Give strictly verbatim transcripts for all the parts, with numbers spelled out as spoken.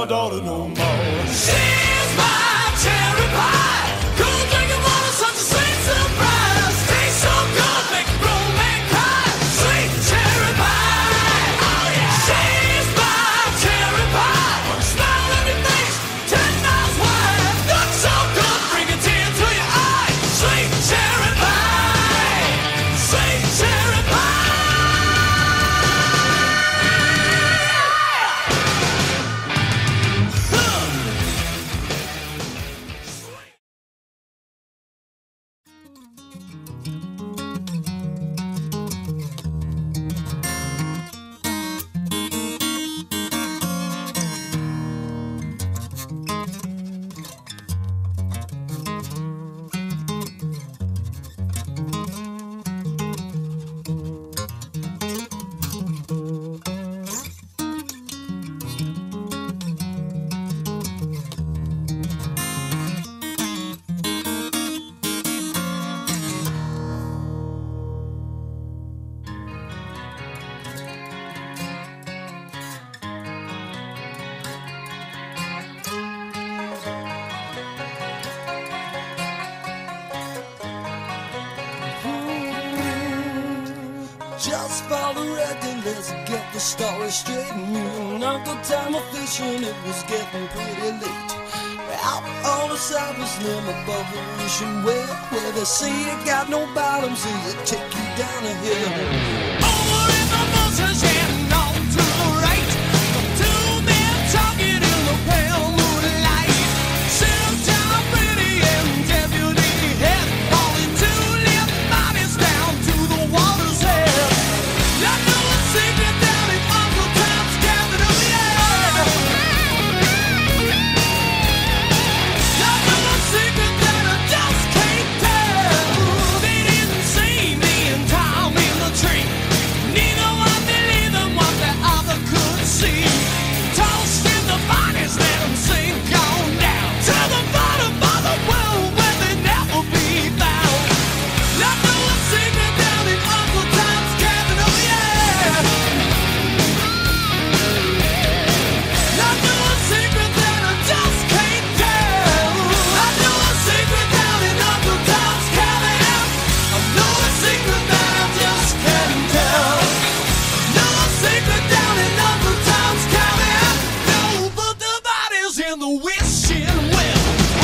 my daughter no more. She's my cherry pie, cool drinking water, such a sweet surprise. Tastes so good, make a grown man cry. Sweet cherry pie, oh yeah. She's my cherry pie, smile on your face, ten miles wide. Looks so good, bring a tear to your eye. Sweet cherry pie, sweet cherry pie. Just for the record, let's get the story straight. Me and Uncle Tom were fishing, it was getting pretty late. Out on the surface, near above the ocean well, where they say you got no bottom, so you take you down a hill. Over in the bushes and on to the right, two men talking in the pale moonlight. Sit down pretty and deputy head, falling two limp bodies down to the water's edge. I know a secret down in Uncle Tom's cabin, oh yeah. I know a secret that I just can't tell. They didn't see me and Tom in the tree. Neither one believed them what the other could see. Tossed in the bodies, let them sink on down to the bottom of the world where they never be found. I know a secret down in Uncle Tom's cabin, oh yeah. I know a secret that I just can't tell. I know a secret down in Uncle Tom's cabin. I know a secret that I just can't tell. Know a secret down in Uncle Tom's cabin. No, but the body's in the wishing well.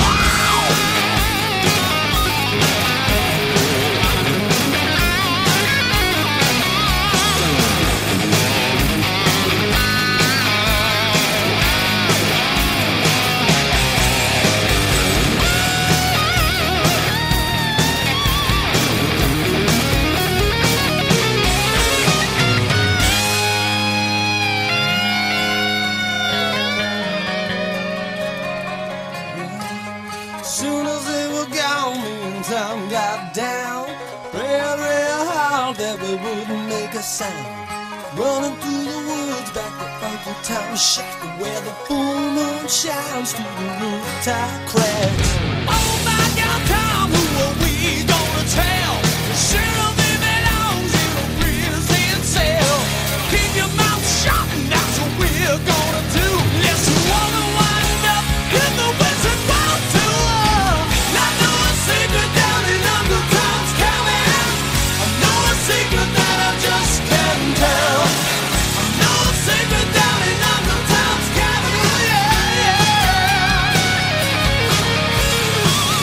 Soon as they were gone, me and Tom got down. Prayed real hard that we wouldn't make a sound. Running through the woods back to Uncle Tom's shack, where the full moon shines through the rooftop cracks. Oh my God, Tom, who are we gonna tell? Sheriff, he belongs in a prison cell. Keep your mouth shut, and that's what we're gonna do. Let's wanna wind up in the wizard world too. I know a secret down in Uncle Tom's cabin. I know a secret that I just can't tell. I know a secret down in Uncle Tom's cabin. Oh yeah, yeah.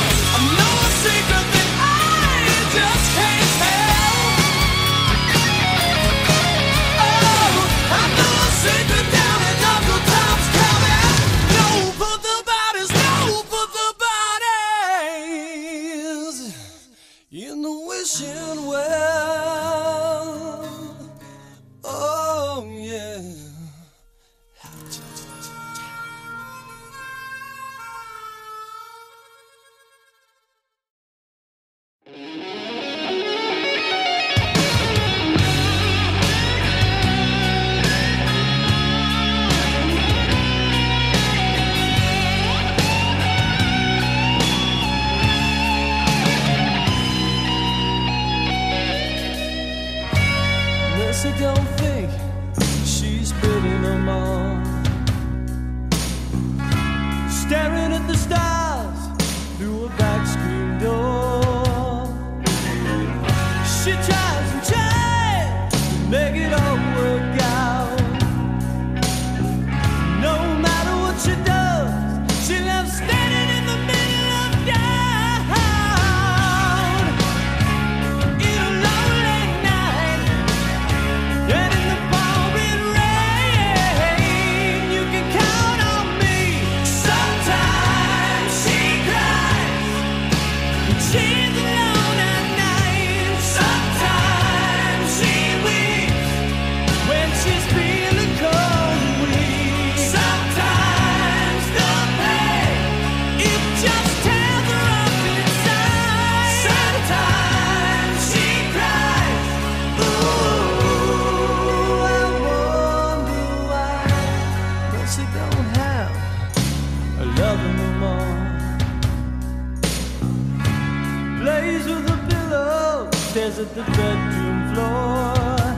chairs at the bedroom floor.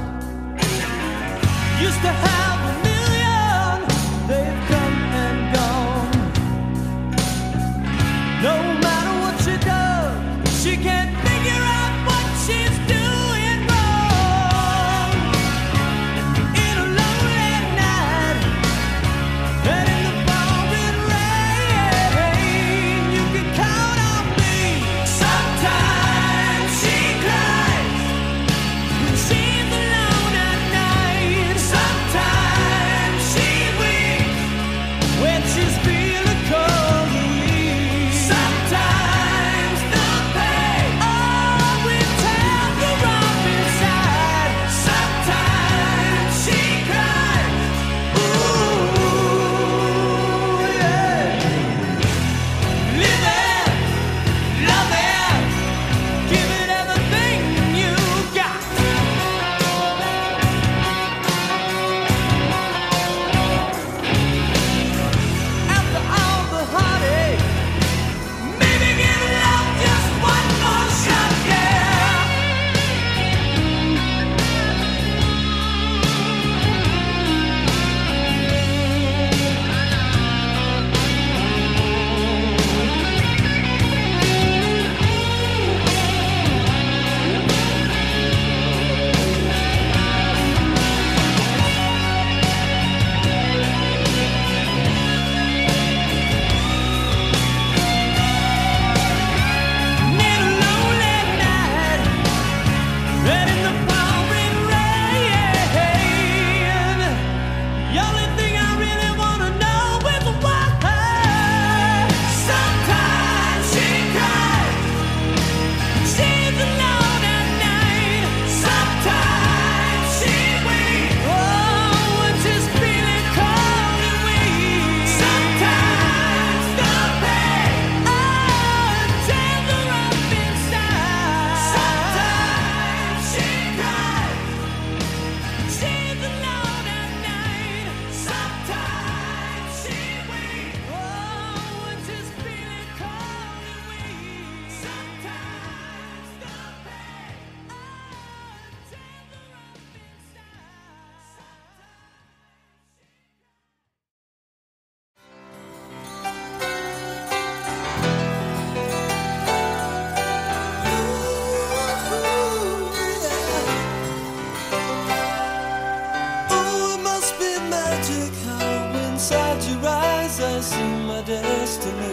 Used to have a million, they've come and gone. No matter what she does, she can't figure out what she's doing wrong. In a lonely night, and in the pouring rain, you can count on me. Sometimes she cries when she's alone at night. Sometimes she weeps when she's feeling cold and weak. Sometimes the pain, oh, it tears her up inside. Sometimes she cries, ooh, yeah. Living, loving, give it everything you got. After all the heartache, maybe give love just one more shot, yeah. In a lonely night, and in the pouring rain, the only thing I really wanna know is why. Sometimes she cries, she's alone at night. Sometimes she weeps, oh, when she's feeling cold and weak. Sometimes the pain, oh, tears her up inside. Sometimes she cries, she's alone at night. Sometimes she weeps, oh, when she's feeling cold and weak. Sometimes the pain, oh, tears her up inside. Oh, it must be magic how inside your eyes I see my destiny.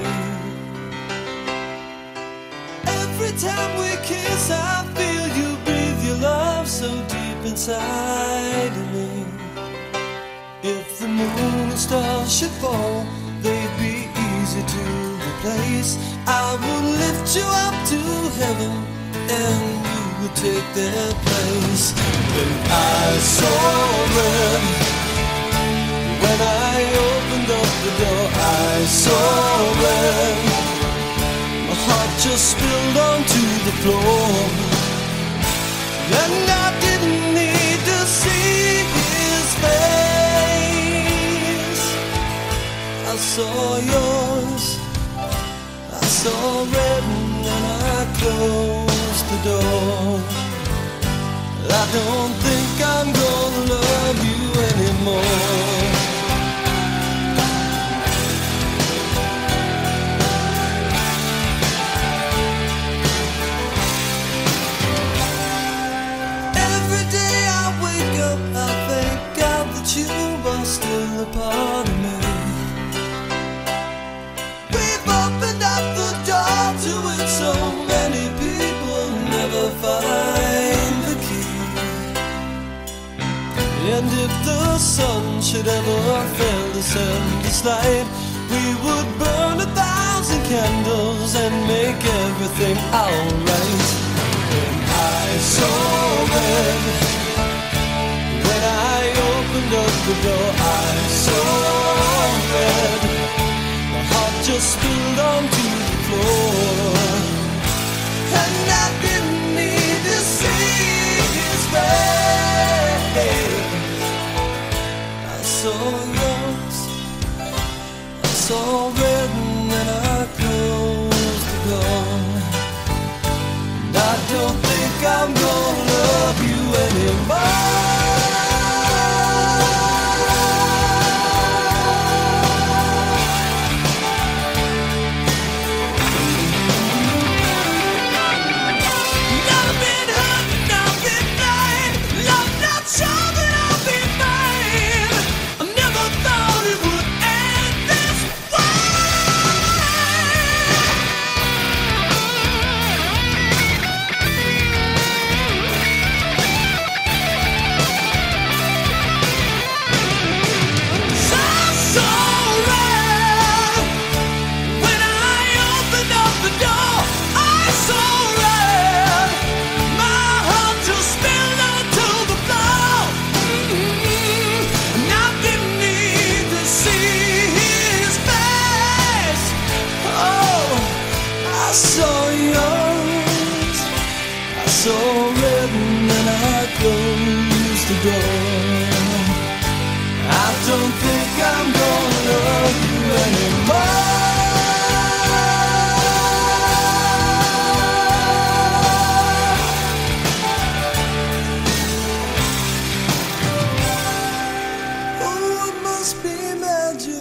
Every time we kiss, I feel you breathe your love so deep inside of me. If the moon and stars should fall, they'd be easy to replace. I would lift you up to heaven, and you would take their place. When I saw red, when I opened up the door, I saw red. My heart just spilled onto the floor, and I didn't need to see his face. I saw yours, I saw red, and I closed the door. I don't think I'm gonna love you anymore. Every day I wake up, I thank God that you are still a part of me. We've opened up the door to it, so many people never find the key. And if the sun should ever fail to send us light, we would burn a thousand candles and make everything alright. When I saw red, when I opened up the door, I saw red. My heart just spilled onto the floor, and I didn't need to see his face. I saw yours, I saw red, and then I closed the door. And I don't think I'm going saw yours, I saw red and then I closed the door. I don't think I'm gonna love you anymore. Oh, it must be magic.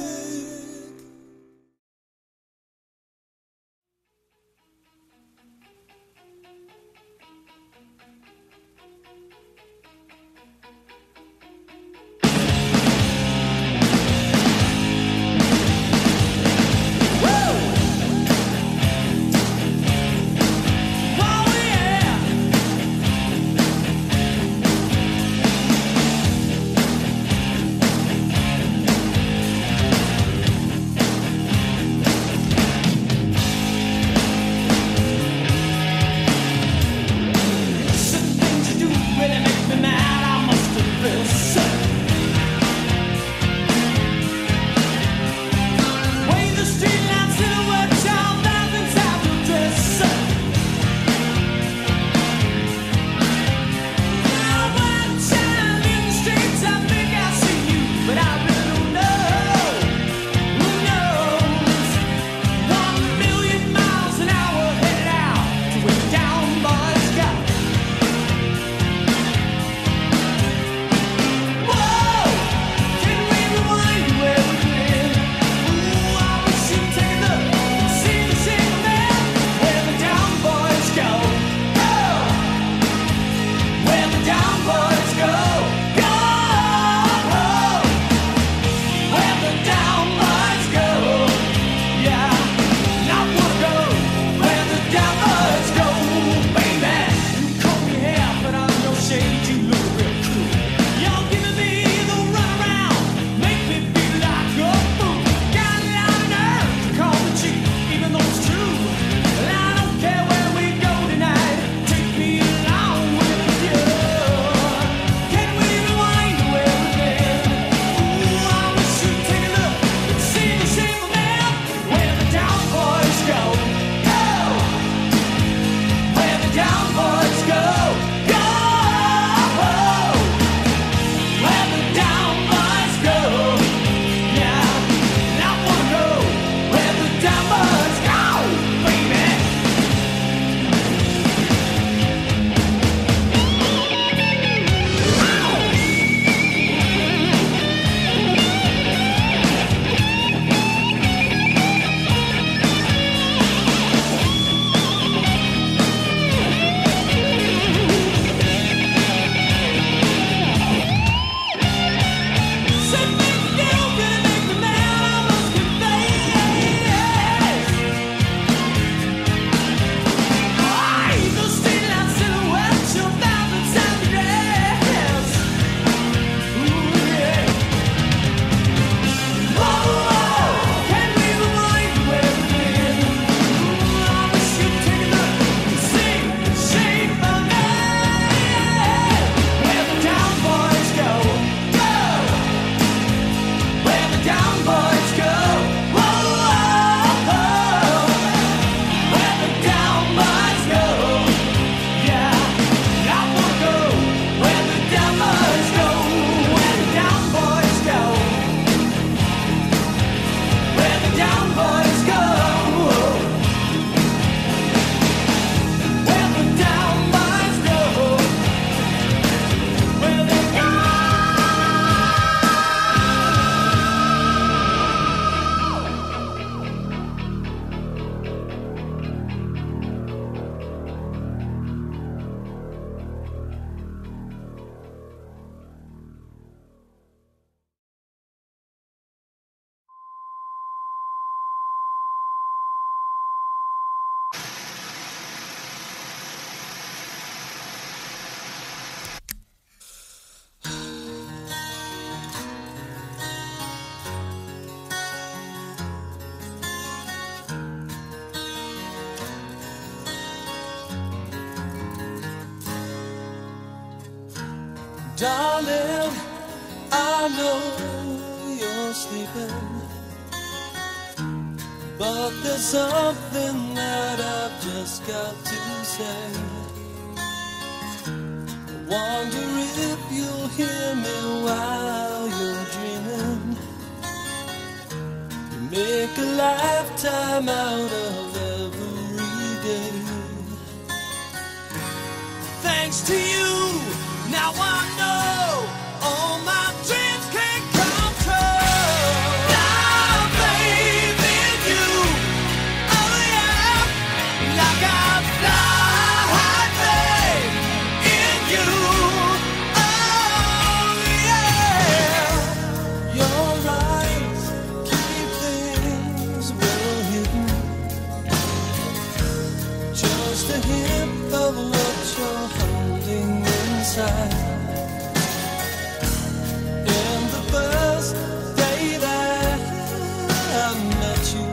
Darling, I know you're sleeping, but there's something that I've just got to say. I wonder if you'll hear me while you're dreaming. You make a lifetime out of every day. Thanks to you, now I know all my dreams can come true. I faith in you, oh yeah, like I fly faith in you, oh yeah. Your eyes keep things well hidden, just a hint of what you're holding inside. And the first day that I met you,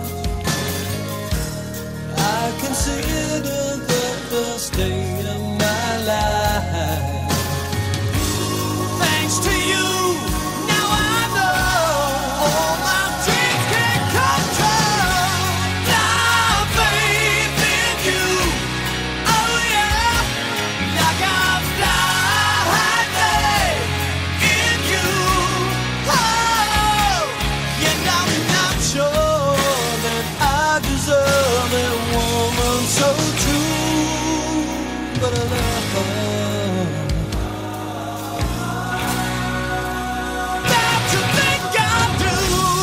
I considered the first day of my life. Thanks to you, now I know all my dreams can come true. I faith in you, oh yeah, like I fly faith in you, oh, and I'm not sure that I deserve a woman so true, but I love her. That you think I do.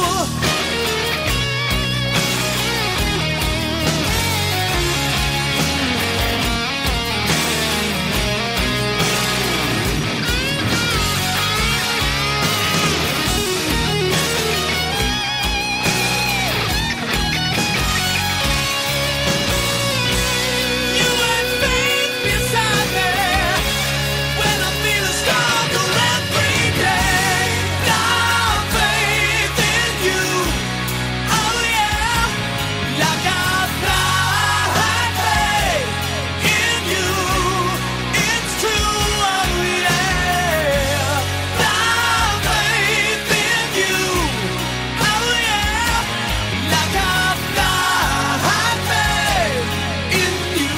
You and faith beside me when I feel a struggle every day. I faith in you, oh yeah, like I fly faith in you. It's true, oh yeah. I faith in you, oh yeah, like I fly faith in you.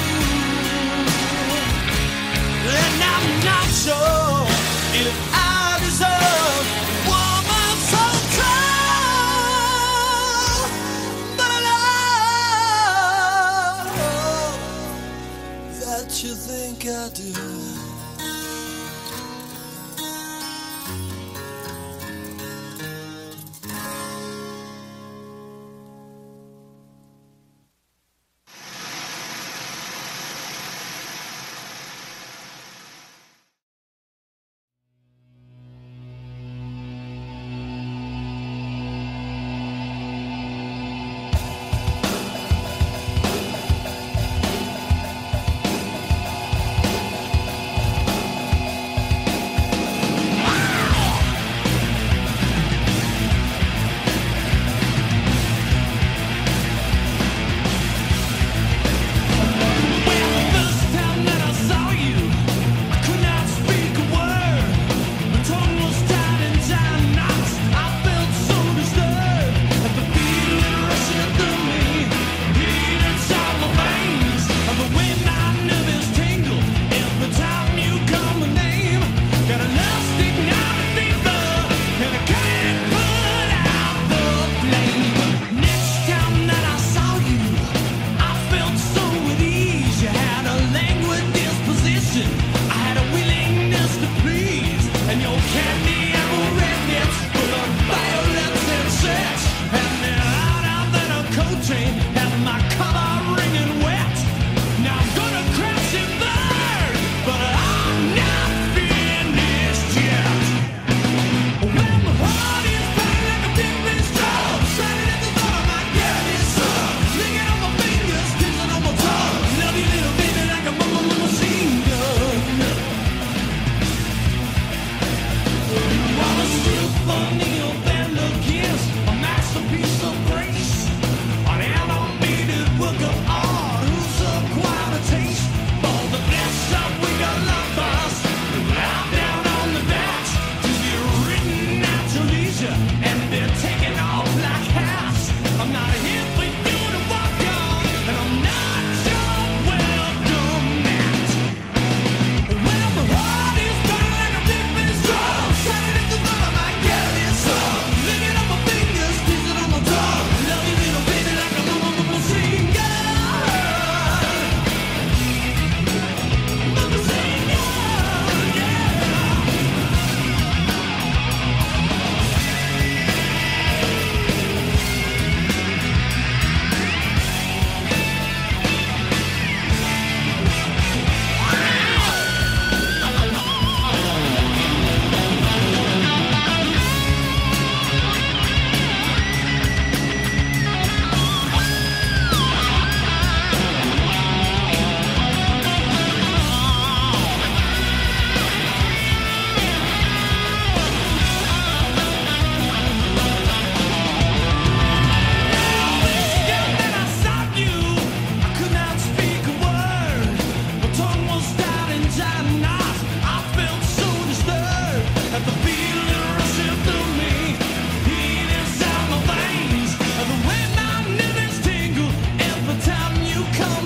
And I'm not sure if I deserve a woman so true, but I love that you think I do.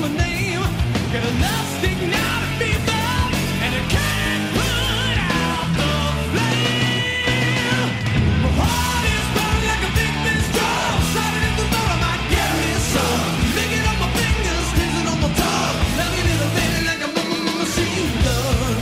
my name. Get enough stick now to be found, and it can't put out the flame. My heart is burning like a big fish drum. Started in the thought I might get me some. Licking up my fingers, kissing on my tongue. Loving it a baby like a machine gun.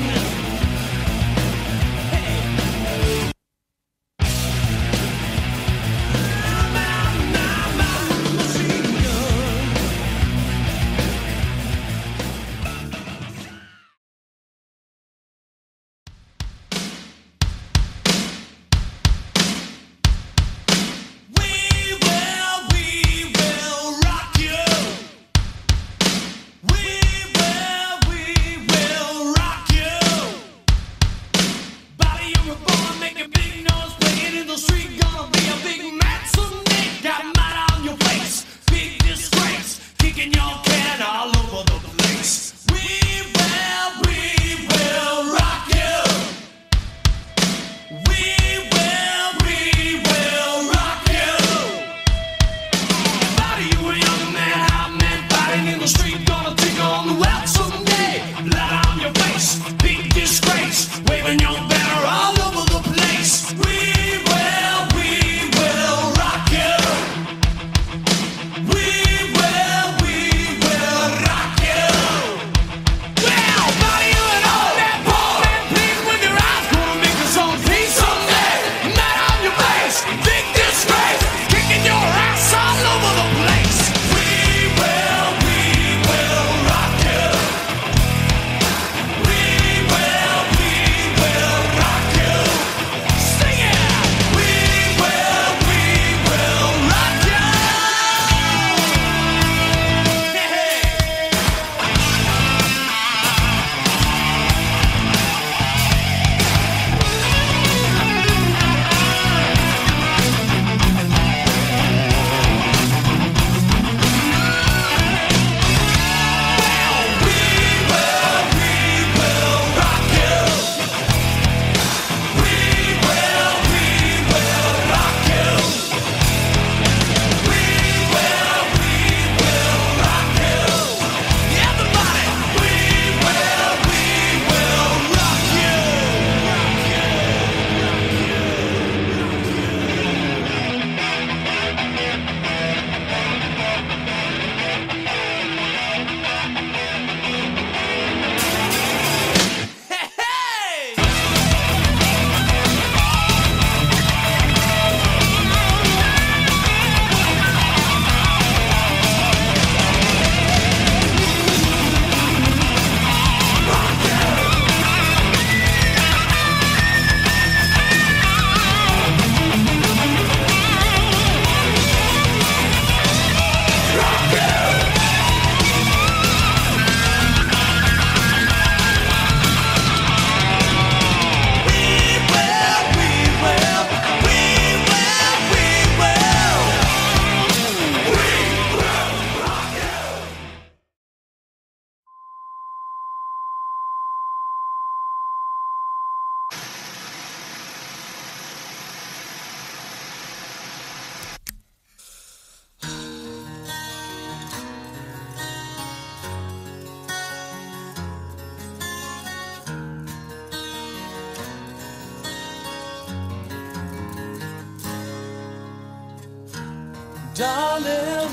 Darling,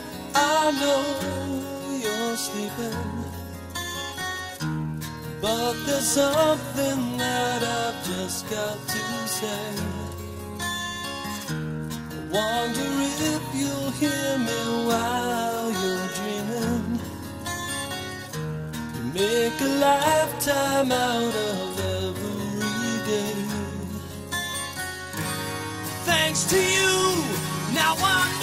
I know you're sleeping, but there's something that I've just got to say. I wonder if you'll hear me while you're dreaming. You make a lifetime out of every day. Thanks to you, now I'm